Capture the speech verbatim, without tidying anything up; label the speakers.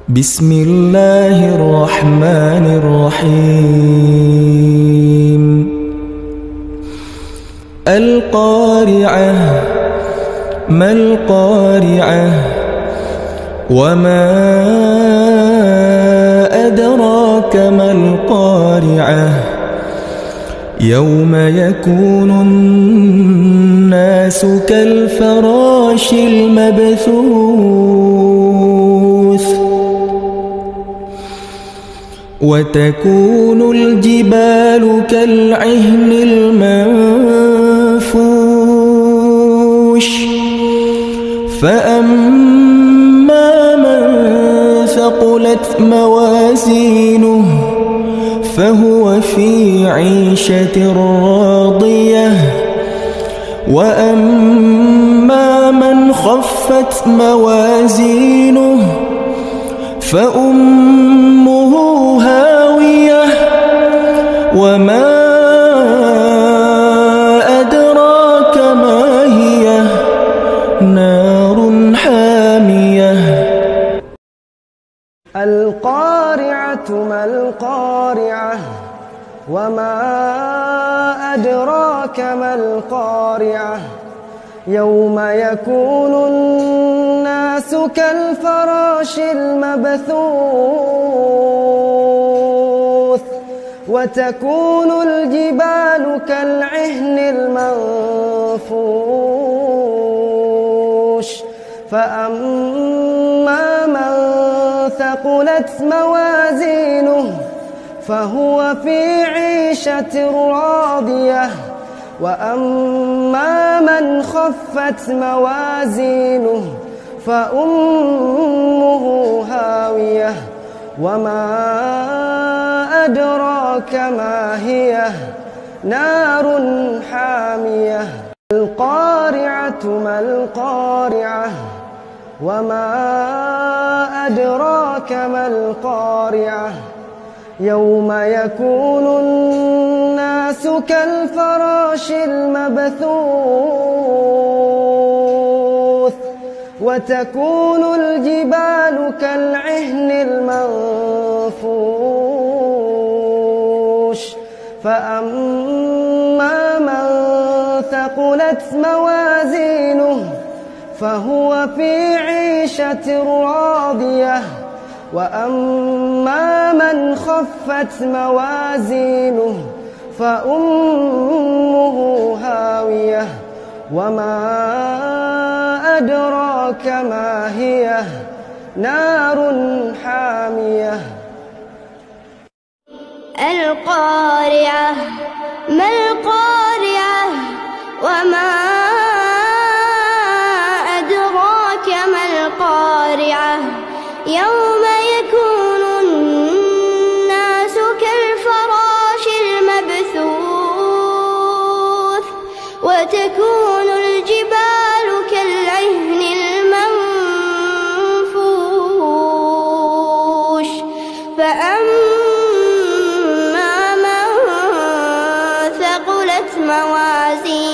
Speaker 1: بسم الله الرحمن الرحيم القارعة ما القارعة وما أدراك ما القارعة يوم يكون الناس كالفراش المبثوث وتكون الجبال كالعهن المنفوش فأما من ثقلت موازينه فهو في عيشة راضية وأما من خفت موازينه فأمه هاوية وما أدراك ما هي نار حامية.
Speaker 2: القارعة ما القارعة وما أدراك ما القارعة يوم يكون الناس كالفراش المبثوث وتكون الجبال كالعهن المنفوش فأما من ثقلت موازينه فهو في عيشة راضية وأما من خفت موازينه فأمه هاوية وما أدراك ما هي نار حامية. القارعة ما القارعة وما أدراك ما القارعة يوم يكون الناس كالفراش المبثوث وتكون الجبال كالعهن المنفوش فأما من ثقلت موازينه فهو في عيشة راضية وأما من خفت موازينه فأمه هاوية وما أدراك ما هي نار حامية.
Speaker 3: القارعة ما القارعة وما أدراك ما القارعة يوم يكون الناس كالفراش المبثوث وتكون الجبال كالعهن المنفوش فأما من ثقلت موازينه